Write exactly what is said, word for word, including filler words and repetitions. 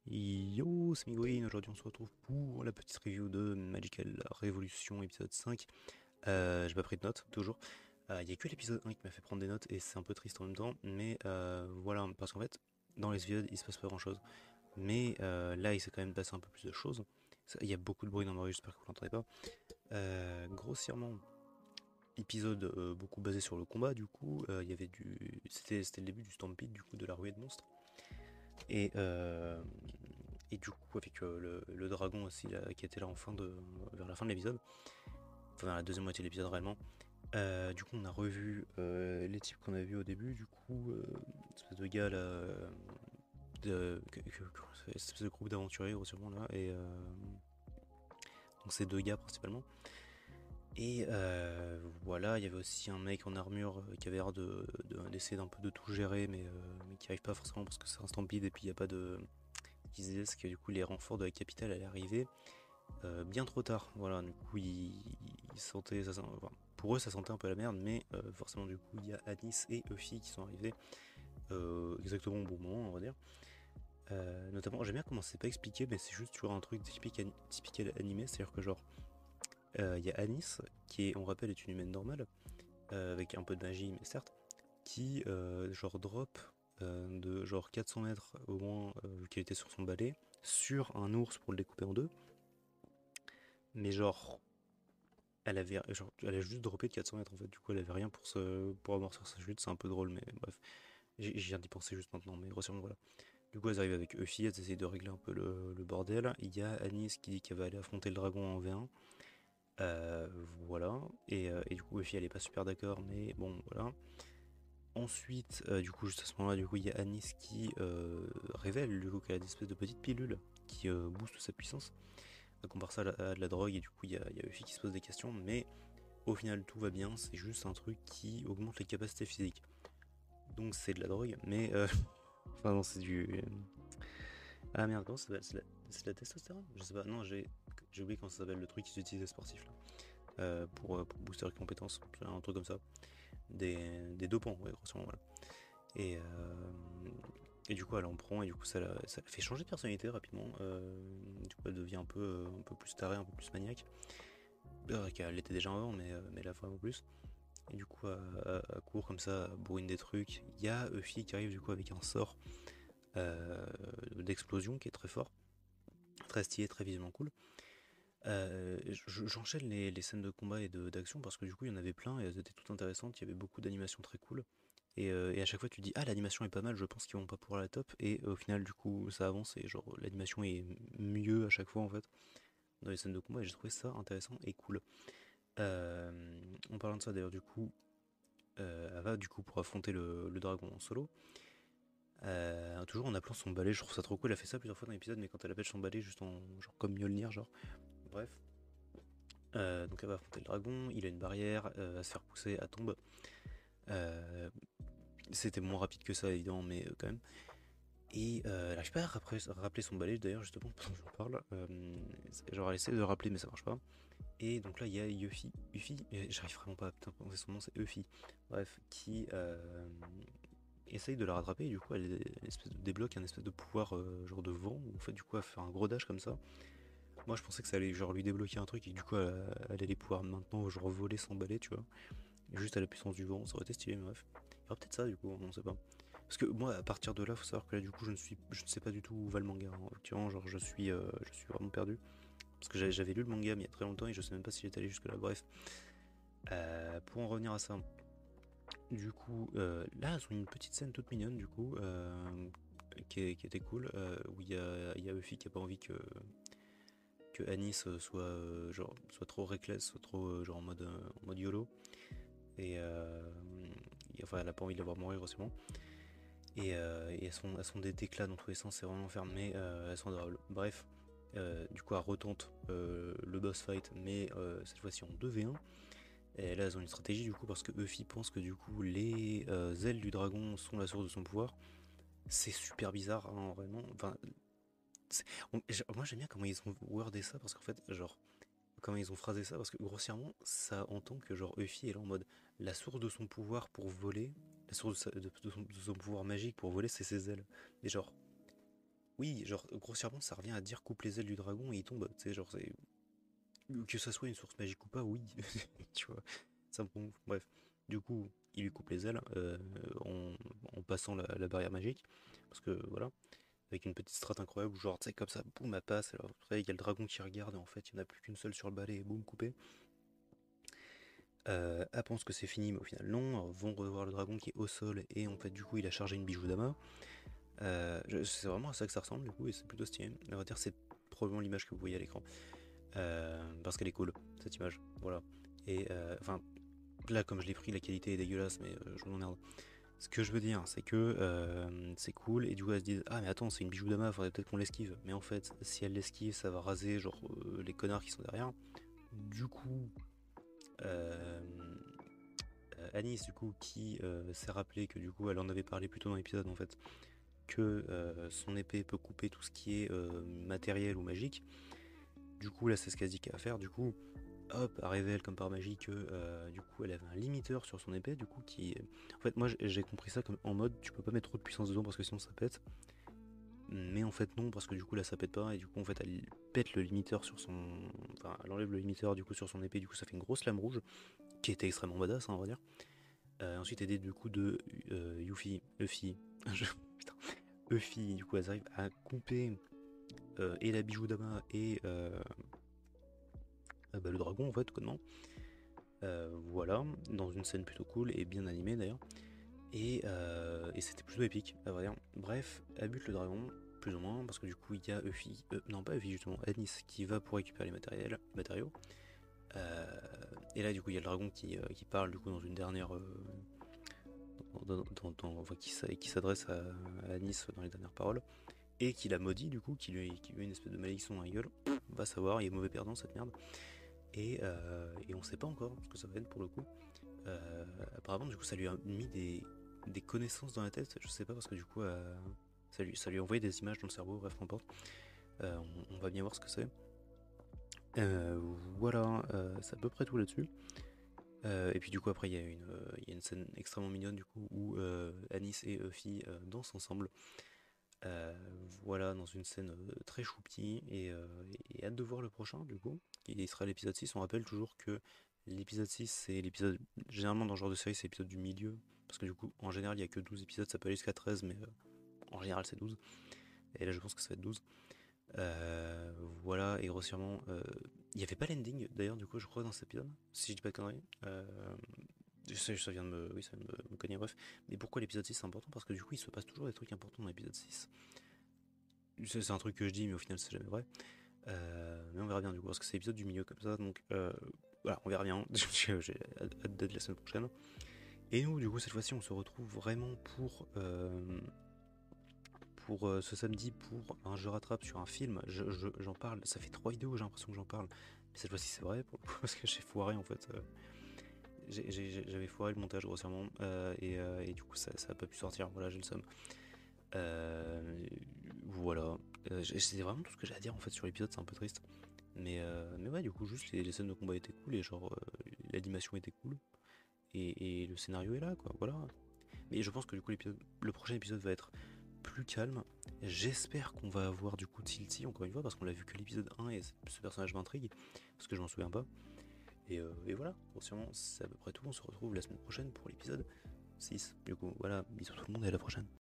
Yo, c'est Miguel, aujourd'hui on se retrouve pour la petite review de Magical Revolution épisode cinq. Euh, j'ai pas pris de notes, toujours. Il y a que l'épisode un qui m'a fait prendre des notes et c'est un peu triste en même temps, mais euh, voilà, parce qu'en fait, dans les épisodes il se passe pas grand chose. Mais euh, là il s'est quand même passé un peu plus de choses. Il y a beaucoup de bruit dans l'oreille, j'espère que vous l'entendez pas. Euh, grossièrement, épisode euh, beaucoup basé sur le combat, du coup, euh, il y avait du. C'était c'était le début du Stampede, du coup, de la ruée de monstres. Et, euh, et du coup, avec euh, le, le dragon aussi, là, qui était là en fin de, vers la fin de l'épisode, enfin vers la deuxième moitié de l'épisode réellement. Euh, du coup, on a revu euh, les types qu'on a vus au début. Du coup, euh, une espèce de gars là, euh, de, que, que, que, cette espèce de groupe d'aventuriers, grossièrement là, et euh, donc ces deux gars principalement. Et euh, voilà, il y avait aussi un mec en armure euh, qui avait l'air de, de- d'essayer d'un peu de tout gérer, mais, euh, mais qui arrive pas forcément parce que c'est un stampede et puis il n'y a pas de, qui se disait que du coup les renforts de la capitale allaient arriver euh, bien trop tard. Voilà, du coup ils, ils sentaient, ça, enfin, pour eux ça sentait un peu la merde, mais euh, forcément du coup il y a Anis et Euphie qui sont arrivés euh, exactement au bon moment, on va dire. Euh, notamment, j'aime bien comment c'est pas expliqué, mais c'est juste toujours un truc typique, typique animé, c'est-à-dire que genre euh, il y a Anis qui est, on rappelle, est une humaine normale euh, avec un peu de magie, mais certes, qui euh, genre drop euh, de genre quatre cents mètres au moins, euh, vu qu'elle était sur son balai, sur un ours pour le découper en deux. Mais genre, elle avait, genre, elle a juste droppé de quatre cents mètres en fait. Du coup, elle avait rien pour se, pour amortir sa chute. C'est un peu drôle, mais bref. J'y j'y viens d'y penser juste maintenant, mais grossièrement voilà. Du coup, elles arrivent avec Euphie, elles essayent de régler un peu le, le bordel. Il y a Anis qui dit qu'elle va aller affronter le dragon en V un. Euh, voilà. Et, euh, et du coup, Euphie, elle est pas super d'accord, mais bon, voilà. Ensuite, euh, du coup, juste à ce moment-là, du coup, il y a Anis qui euh, révèle du coup qu'elle a des espèces de petites pilules qui euh, boostent sa puissance. Elle compare ça à, la, à de la drogue et du coup, il y a, il y a Euphie qui se pose des questions, mais au final, tout va bien. C'est juste un truc qui augmente les capacités physiques. Donc, c'est de la drogue, mais euh, enfin non, c'est du ah merde, comment ça s'appelle? C'est la... c'est de la testostérone? Je sais pas. Non, j'ai j'ai oublié comment ça s'appelle le truc qu'ils utilisent les sportifs là euh, pour, euh, pour booster les compétences, c'est un truc comme ça. Des, des dopants, ouais, grossièrement, voilà. Et, euh, et du coup, elle en prend et du coup, ça la, ça la fait changer de personnalité rapidement. Euh, du coup, elle devient un peu, euh, un peu plus tarée, un peu plus maniaque. Euh, qu'elle l'était déjà avant, mais, euh, mais là vraiment plus. Et du coup, à, à, à court comme ça, elle bourrine des trucs. Il y a Euphie qui arrive du coup avec un sort euh, d'explosion qui est très fort, très stylé, très visuellement cool. Euh, je- J'enchaîne les, les scènes de combat et de- d'action parce que du coup il y en avait plein et elles étaient toutes intéressantes, il y avait beaucoup d'animations très cool. Et, euh, et à chaque fois tu dis ah l'animation est pas mal, je pense qu'ils vont pas pouvoir la top et au final du coup ça avance et genre l'animation est mieux à chaque fois en fait dans les scènes de combat et j'ai trouvé ça intéressant et cool. Euh, en parlant de ça d'ailleurs du coup euh, elle va du coup pour affronter le, le dragon en solo. Euh, toujours en appelant son balai, je trouve ça trop cool, elle a fait ça plusieurs fois dans l'épisode mais quand elle appelle son balai juste en genre comme Mjolnir genre. Bref. Euh, donc elle va affronter le dragon, il a une barrière, euh, à se faire pousser, à tombe. Euh, C'était moins rapide que ça évidemment, mais euh, quand même. Et euh, elle arrive pas à rappeler, à rappeler son balai d'ailleurs justement pendant que j'en parle. Euh, genre elle essaie de le rappeler mais ça marche pas. Et donc là il y a Yuffie, Yuffie, j'arrive vraiment pas à putain, prononcer son nom, c'est Euphie. Bref, qui euh, essaye de la rattraper et du coup elle, elle espèce de débloque un espèce de pouvoir euh, genre de vent où en fait du coup elle fait un gros dash comme ça. Moi je pensais que ça allait genre lui débloquer un truc et que du coup elle, elle allait pouvoir maintenant genre voler sans balai tu vois. Juste à la puissance du vent, ça aurait été stylé, mais bref. Il y aura peut-être ça du coup, on ne sait pas. Parce que moi, à partir de là, faut savoir que là, du coup, je ne suis, je ne sais pas du tout où va le manga. Hein. Actuellement, genre, je suis, euh, je suis vraiment perdu. Parce que j'avais j'avais lu le manga mais il y a très longtemps et je sais même pas s'il est allé jusque là. Bref, Euh, pour en revenir à ça, du coup, euh, là, elles ont une petite scène toute mignonne, du coup, euh, qui, est- qui était cool, euh, où il y a, il y a Euphie qui a pas envie que que Anis soit euh, genre soit trop reckless, soit trop euh, genre en mode euh, en mode YOLO. Et, euh, et, enfin, elle a pas envie de la voir mourir grossièrement. Et, euh, et elles, sont, elles sont des déclats dans tous les sens, c'est vraiment fermé, mais euh, elles sont adorables. Bref, euh, du coup, elle retente euh, le boss fight, mais euh, cette fois-ci en deux v un. Et là, elles ont une stratégie du coup, parce que Euphie pense que du coup, les euh, ailes du dragon sont la source de son pouvoir. C'est super bizarre, hein, vraiment. Enfin, on, moi, j'aime bien comment ils ont wordé ça, parce qu'en fait, genre, comment ils ont phrasé ça, parce que grossièrement, ça entend que genre Euphie est là en mode la source de son pouvoir pour voler, la source de, sa- de- de son, de son pouvoir magique pour voler, c'est ses ailes. Et genre, Oui, genre, grossièrement, ça revient à dire coupe les ailes du dragon et il tombe, tu sais, genre, c'est... Que ça soit une source magique ou pas, oui, tu vois, ça me prend ouf. Bref, du coup, il lui coupe les ailes euh, en, en passant la, la barrière magique, parce que, voilà, avec une petite strat incroyable, genre, tu sais, comme ça, boum, elle passe, alors, après, il y a le dragon qui regarde, et en fait, il n'y en a plus qu'une seule sur le balai, et boum, coupé. Euh, elle pense que c'est fini, mais au final, non, alors, vont revoir le dragon qui est au sol, et en fait, du coup, il a chargé une bijou d'ama. Euh, je- c'est vraiment à ça que ça ressemble, du coup, et c'est plutôt stylé. On va dire, c'est probablement l'image que vous voyez à l'écran. Euh, parce qu'elle est cool, cette image. Voilà. Et euh, enfin, là, comme je l'ai pris, la qualité est dégueulasse, mais euh, je m'emmerde. Ce que je veux dire, c'est que euh, c'est cool, et du coup, elles se disent ah, mais attends, c'est une bijou d'ama, faudrait peut-être qu'on l'esquive. Mais en fait, si elle l'esquive, ça va raser, genre, euh, les connards qui sont derrière. Du coup, euh, euh, Anis, du coup, qui euh, s'est rappelé que du coup, elle en avait parlé plus tôt dans l'épisode, en fait, que euh, son épée peut couper tout ce qui est euh, matériel ou magique. Du coup, là, c'est ce qu'elle se dit qu'elle va faire. Du coup, hop, elle révèle comme par magie que euh, du coup elle avait un limiteur sur son épée, du coup qui... En fait moi j'ai compris ça comme en mode tu peux pas mettre trop de puissance dedans parce que sinon ça pète. Mais en fait non, parce que du coup là ça pète pas et du coup en fait elle pète le limiteur sur son... Enfin elle enlève le limiteur du coup sur son épée, du coup ça fait une grosse lame rouge qui était extrêmement badass hein, on va dire. Euh, ensuite aidé du coup de euh, Yuffie, Uffie, je... putain, Uffie, du coup elles arrivent à couper euh, et la bijou d'Ama et euh, bah, le dragon en fait tout connement. Euh, voilà, dans une scène plutôt cool et bien animée d'ailleurs. Et, euh, et c'était plutôt épique, à vrai dire. Bref, elle bute le dragon, plus ou moins, parce que du coup il y a Euphie, euh, non pas Euphie justement, Anis qui va pour récupérer les matériels, matériaux. Euh, et là du coup il y a le dragon qui, euh, qui parle du coup dans une dernière... Euh, dans, dans, dans, enfin, qui, qui s'adresse à, à Anis dans les dernières paroles. Et qui la maudit du coup, qui lui, qui lui met une espèce de malédiction dans la gueule. Va savoir, il est mauvais perdant cette merde. Et, euh, et on sait pas encore ce que ça va être pour le coup. Euh, apparemment, du coup, ça lui a mis des, des connaissances dans la tête. Je sais pas parce que du coup, euh, ça, lui, ça lui a envoyé des images dans le cerveau. Bref, n'importe. Euh, on, on va bien voir ce que c'est. Euh, voilà, euh, c'est à peu près tout là-dessus. Euh, et puis du coup, après, il y, a une, euh, il y a une scène extrêmement mignonne du coup où euh, Anis et Euphie euh, dansent ensemble. Euh, voilà, dans une scène euh, très choupi et, euh, et hâte de voir le prochain du coup, qui sera l'épisode six. On rappelle toujours que l'épisode six c'est l'épisode, généralement dans ce genre de série c'est l'épisode du milieu, parce que du coup en général il n'y a que douze épisodes, ça peut aller jusqu'à treize mais euh, en général c'est douze, et là je pense que ça va être douze. Euh, voilà, et grossièrement, euh, il n'y avait pas l'ending d'ailleurs du coup je crois dans cet épisode, si je dis pas de conneries. Euh, ça, ça vient de me, oui, ça vient de me, me cogner, bref. Mais pourquoi l'épisode six c'est important? Parce que du coup il se passe toujours des trucs importants dans l'épisode six. C'est un truc que je dis, mais au final, c'est jamais vrai. Euh, mais on verra bien du coup, parce que c'est l'épisode du milieu comme ça. Donc euh, voilà, on verra bien. J'ai hâte d'être la semaine prochaine. Et nous, du coup, cette fois-ci, on se retrouve vraiment pour, euh, pour euh, ce samedi pour un jeu rattrape sur un film. J'en je, j'en parle, ça fait trois vidéos, j'ai l'impression que j'en parle. Mais cette fois-ci, c'est vrai, pour le coup, parce que j'ai foiré en fait. Euh, J'avais foiré le montage grossièrement. Euh, et, euh, et, du coup, ça n'a pas pu sortir. Voilà, j'ai le seum. Euh, voilà. Euh, c'est vraiment tout ce que j'ai à dire en fait sur l'épisode, c'est un peu triste. Mais, euh, mais ouais, du coup, juste les, les scènes de combat étaient cool et genre euh, l'animation était cool. Et, et le scénario est là, quoi. Voilà. Mais je pense que du coup, l'épisode, le prochain épisode va être plus calme. J'espère qu'on va avoir du coup Tilty encore une fois parce qu'on l'a vu que l'épisode un et ce personnage m'intrigue parce que je m'en souviens pas. Et, euh, et voilà, grossièrement, c'est à peu près tout. On se retrouve la semaine prochaine pour l'épisode six. Du coup, voilà, bisous tout le monde et à la prochaine.